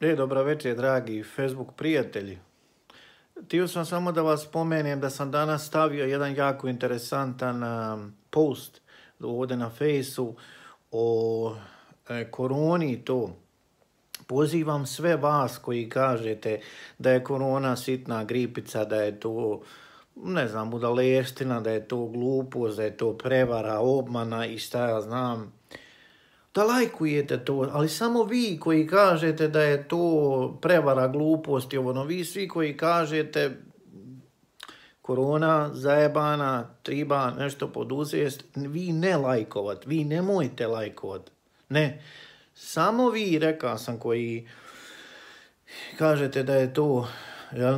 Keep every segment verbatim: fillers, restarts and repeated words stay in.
E, dobra večer, dragi Facebook prijatelji. Htio sam samo da vas spomenem da sam danas stavio jedan jako interesantan um, post ovdje na Fejsu o e, koroni i to. Pozivam sve vas koji kažete da je korona sitna gripica, da je to, ne znam, budaleština, da je to glupost, da je to prevara, obmana i šta ja znam, da lajkujete to, ali samo vi koji kažete da je to prevara, glupost i ono, vi svi koji kažete korona, zajebana, triba nešto poduzest, vi ne lajkovat, vi nemojte lajkovat, ne, samo vi, rekao sam, koji kažete da je to, jel,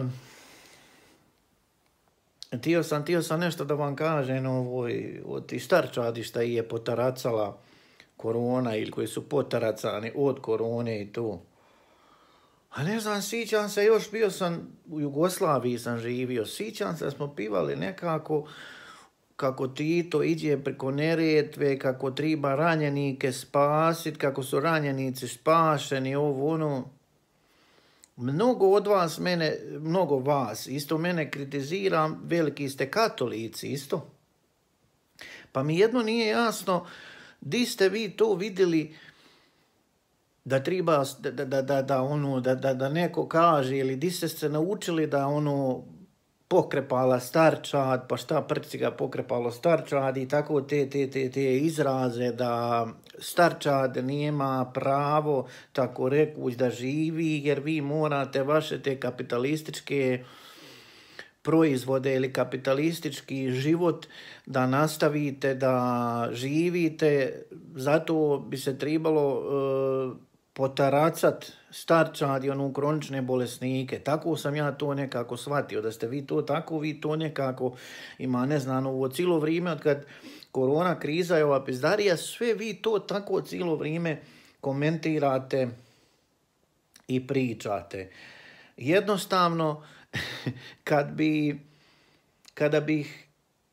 Tio sam, tio sam nešto da vam kažem, ovoj, od ti starčadi šta je potaracala korona ili koji su potaracani od korone i to. A ne znam, sjećam se, još bio sam u Jugoslaviji sam živio, sjećam se da smo pivali nekako kako Tito iđe preko Neretve, kako treba ranjenike spasit, kako su ranjenici spašeni, ovo ono. Mnogo od vas mene, mnogo vas, isto mene kritiziram, veliki ste katolici isto. Pa mi jedno nije jasno, di ste vi to vidjeli da treba, da, da, da, da, ono, da, da, da neko kaže, ili di ste se naučili da ono pokrepala starčad, pa šta prci ga pokrepalo starčad i tako te, te, te, te izraze da starčad nema pravo, tako rekuć, da živi, jer vi morate vaše te kapitalističke proizvode ili kapitalistički život da nastavite, da živite, zato bi se trebalo uh, potaracat starčad i onu kronične bolesnike. Tako sam ja to nekako shvatio, da ste vi to tako, vi to nekako ima, ne znam, ovo cijelo vrijeme od kad korona kriza je ova pizdarija, sve vi to tako cijelo vrijeme komentirate i pričate. Jednostavno, kad bi, kada bih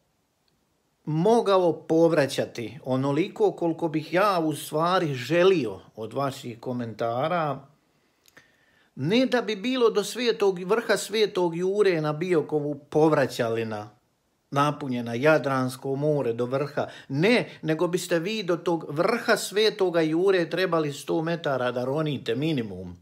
mogao povraćati onoliko koliko bih ja u stvari želio od vaših komentara, ne da bi bilo do svetog, vrha Svetog Jure na Biokovu povraćalina napunjena Jadransko more do vrha, ne, nego biste vi do tog vrha Svetoga Jure trebali sto metara da ronite minimum.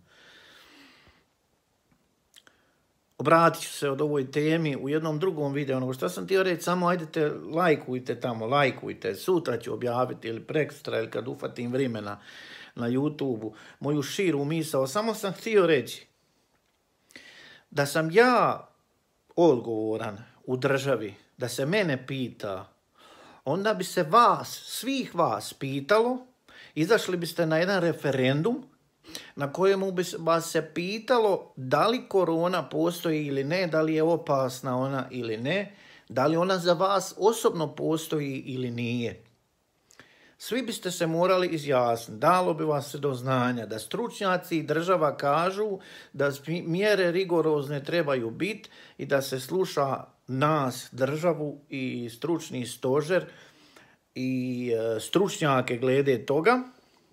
Obratit ću se od ovoj temi u jednom drugom videu. Ono što sam htio reći, samo ajdete, lajkujte tamo, lajkujte. Sutra ću objaviti ili prekstra ili kad ufatim vremena na YouTube-u moju širu misao. Samo sam htio reći da sam ja odgovoran u državi, da se mene pita, onda bi se vas, svih vas pitalo, izašli biste na jedan referendum na kojemu bi vas se pitalo da li korona postoji ili ne, da li je opasna ona ili ne, da li ona za vas osobno postoji ili nije. Svi biste se morali izjasniti, dalo bi vas se do znanja da stručnjaci i država kažu da mjere rigorozne trebaju biti i da se sluša nas, državu i stručni stožer i stručnjake glede toga.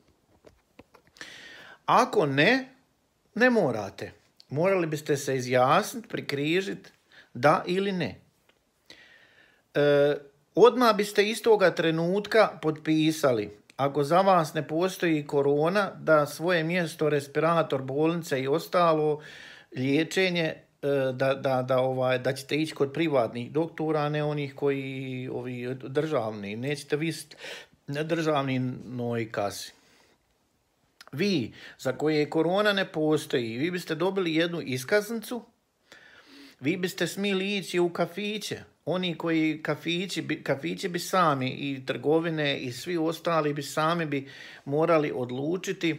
Ako ne, ne morate. Morali biste se izjasniti, prikrižiti da ili ne. E, odmah biste istoga trenutka potpisali, ako za vas ne postoji korona, da svoje mjesto, respirator, bolnice i ostalo liječenje, da, da, da, ovaj, da ćete ići kod privatnih doktora, a ne onih koji ovi državni. Nećete visiti na državnoj kasi. Vi, za koje korona ne postoji, vi biste dobili jednu iskaznicu, vi biste smili ići u kafiće. Oni koji kafići, kafići bi sami i trgovine i svi ostali bi sami bi morali odlučiti.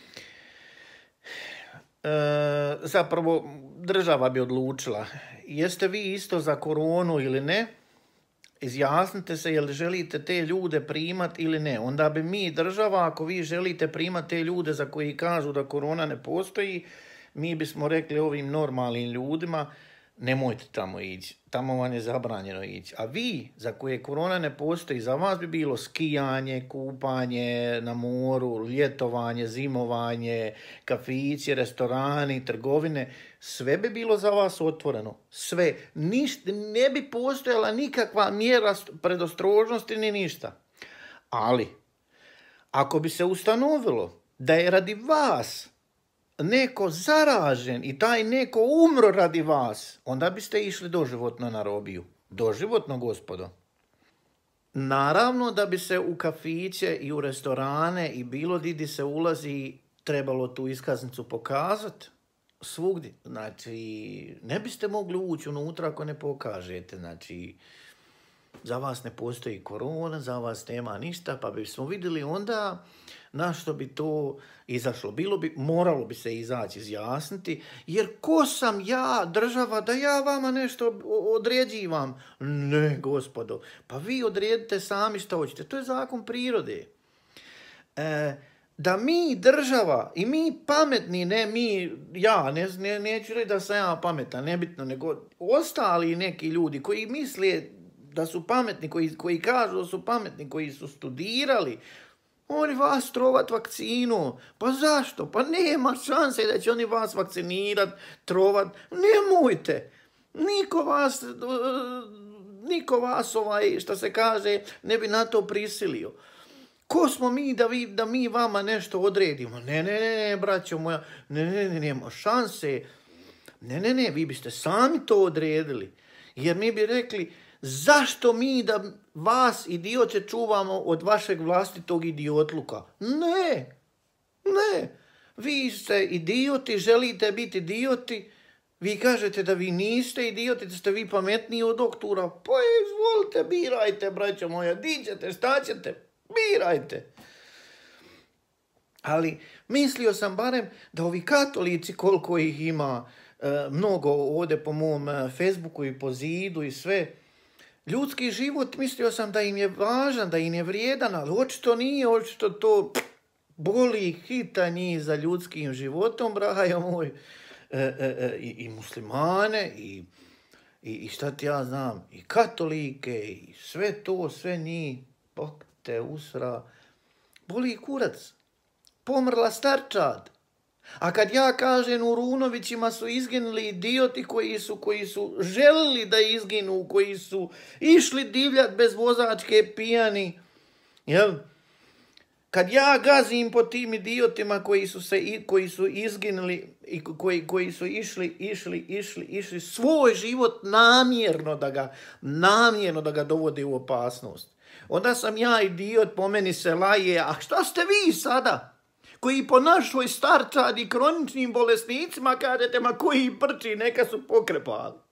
E, zapravo, država bi odlučila. Jeste vi isto za koronu ili ne? Izjasnite se jel želite te ljude primati ili ne. Onda bi mi, država, ako vi želite primati te ljude za koji kažu da korona ne postoji, mi bismo rekli ovim normalnim ljudima, nemojte tamo ići, tamo vam je zabranjeno ići. A vi, za koje korona ne postoji, za vas bi bilo skijanje, kupanje na moru, ljetovanje, zimovanje, kafići, restorani, trgovine, sve bi bilo za vas otvoreno. Sve. Ništa, ne bi postojala nikakva mjera predostrožnosti ni ništa. Ali, ako bi se ustanovilo da je radi vas neko zaražen i taj neko umro radi vas, onda biste išli doživotno na robiju. Doživotno, gospodo. Naravno da bi se u kafiće i u restorane i bilo di se ulazi trebalo tu iskaznicu pokazati. Svugdje. Znači, ne biste mogli ući unutra ako ne pokažete. Znači, za vas ne postoji korona, za vas nema ništa, pa bismo vidjeli onda na što bi to izašlo. Bilo bi, moralo bi se izaći, izjasniti, jer ko sam ja, država, da ja vama nešto određivam? Ne, gospodo, pa vi odredite sami što hoćete. To je zakon prirode. E, da mi, država, i mi pametni, ne mi, ja, ne, ne, neću reći da sam ja pametan, nebitno, nego ostali neki ljudi koji misle da su pametni, koji, koji kažu da su pametni, koji su studirali, oni vas trovat vakcinu. Pa zašto? Pa nema šanse da će oni vas vakcinirat, trovat. Nemojte. Niko vas, niko vas ovaj, što se kaže, ne bi na to prisilio. Ko smo mi da, vi, da mi vama nešto odredimo? Ne, ne, ne, ne, braćo moja, ne, ne, ne, nema šanse. Ne, ne, ne, vi biste sami to odredili. Jer mi bi rekli, zašto mi da vas, idiote, čuvamo od vašeg vlastitog idiotluka? Ne, ne. Vi ste idioti, želite biti idioti. Vi kažete da vi niste idioti, da ste vi pametniji od doktora. Pa izvolite, birajte, braćo moja, di ćete, šta ćete, birajte. Ali mislio sam barem da ovi katolici, koliko ih ima, mnogo ovdje po mom Facebooku i po zidu i sve, ljudski život, mislio sam da im je važan, da im je vrijedan, ali očito nije, očito to boli, hita njih za ljudskim životom, brajo moj, e, e, e, i, i muslimane, i, i, i šta ti ja znam, i katolike, i sve to, sve njih, bok te usra, boli kurac, pomrla starčad. A kad ja kažem u Runovićima su izginuli idioti koji su, koji su želili da izginu, koji su išli divljat bez vozačke pijani, jel? Kad ja gazim po tim idiotima koji su, se, koji su izginuli i koji, koji su išli, išli, išli, išli svoj život namjerno da ga, namjerno da ga dovode u opasnost, onda sam ja idiot, po meni se laje, a šta ste vi sada? Koji po našoj starčadi kroničnim bolesnicima kažete, ma koji prči, neka su pokrepali.